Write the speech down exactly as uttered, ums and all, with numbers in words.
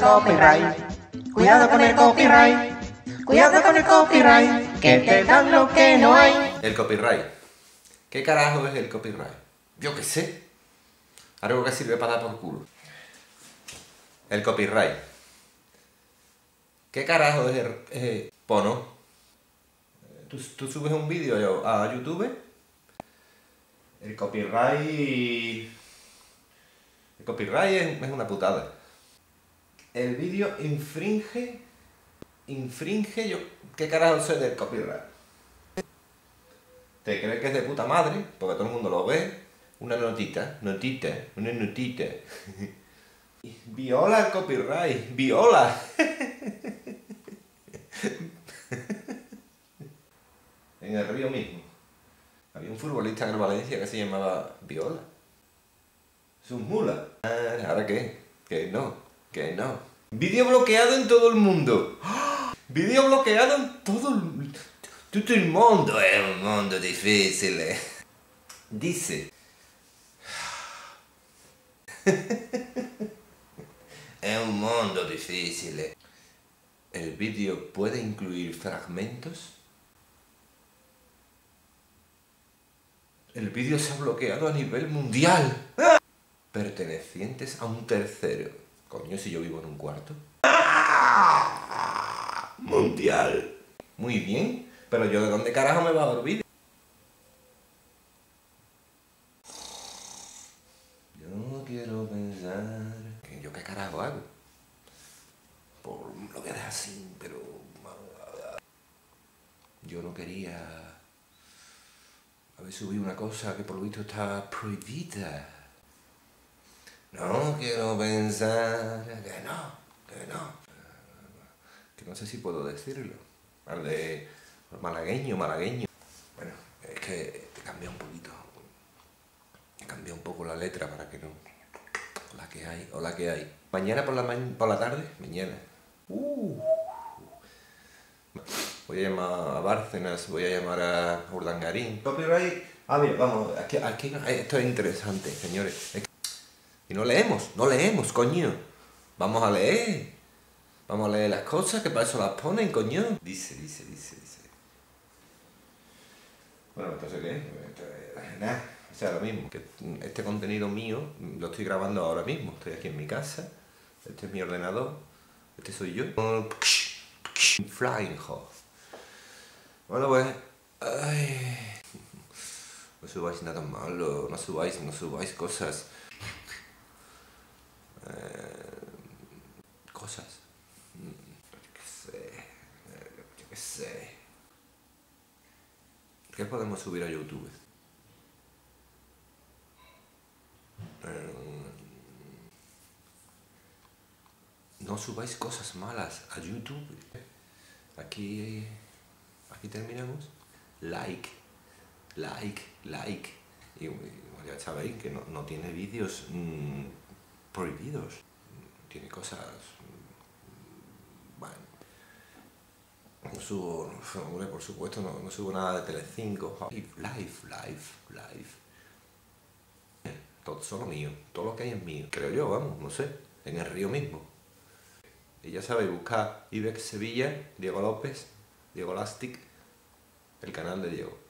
copyright. Cuidado con el copyright. Cuidado con el copyright, que te dan lo que no hay. El copyright. ¿Qué carajo es el copyright? Yo qué sé. Algo que sirve para dar por culo. El copyright. ¿Qué carajo es el, es el porno? ¿Tú, tú subes un vídeo a YouTube. El copyright... El copyright es, es una putada. El vídeo infringe... Infringe yo... ¿Qué carajo sé del copyright? ¿Te crees que es de puta madre? Porque todo el mundo lo ve. Una notita, notita, una notita. Viola el copyright, viola. En el río mismo. Había un futbolista en el Valencia que se llamaba Viola. Es un mula. Ah, ¿ahora qué? Que no, que no. Vídeo bloqueado en todo el mundo. ¡Oh! Vídeo bloqueado en todo el... Todo el mundo es un mundo difícil. ¿Eh? Dice... Es un mundo difícil. ¿Eh? El vídeo puede incluir fragmentos. El vídeo se ha bloqueado a nivel mundial. ¡Ah! Pertenecientes a un tercero. Coño, si yo vivo en un cuarto. ¡Ah! Mundial. Muy bien. Pero yo, ¿de dónde carajo me va a dar vídeo? Yo quiero pensar... ¿Yo qué carajo hago? Por lo que deja así, pero... Yo no quería... haber subido una cosa que por lo visto está prohibida. No quiero pensar... Que no, que no. Que no sé si puedo decirlo. Al de... malagueño, malagueño. Bueno, es que he cambiado un poquito. He cambiado un poco la letra para que no... Hola que hay, hola que hay. Mañana por la, ma por la tarde, mañana. Uh. Voy a llamar a Bárcenas, voy a llamar a Urdangarín. Copyright. Ah, mira, vamos, aquí, aquí esto es interesante, señores. Es que... Y no leemos, no leemos, coño. Vamos a leer. Vamos a leer las cosas, que para eso las ponen, coño. Dice, dice, dice, dice. Bueno, entonces, ¿qué? Nada. O sea, lo mismo, que este contenido mío lo estoy grabando ahora mismo. Estoy aquí en mi casa, este es mi ordenador, este soy yo. Flying Hog. Bueno, pues... Ay, no subáis nada malo, no subáis, no subáis cosas. Eh, cosas. Yo qué sé, yo qué sé. ¿Qué podemos subir a YouTube? No subáis cosas malas a YouTube. Aquí, aquí terminamos. Like, like, like. Y ya sabéis que no, no tiene vídeos mmm, prohibidos. Tiene cosas... Bueno. No subo, hombre, por supuesto, no, no subo nada de Telecinco. Live, live, live, live. Todo solo mío, todo lo que hay es mío. Creo yo, vamos, no sé, en el río mismo. Y ya sabéis, buscar Ibex Sevilla, Diego López, Diego Lastic, el canal de Diego.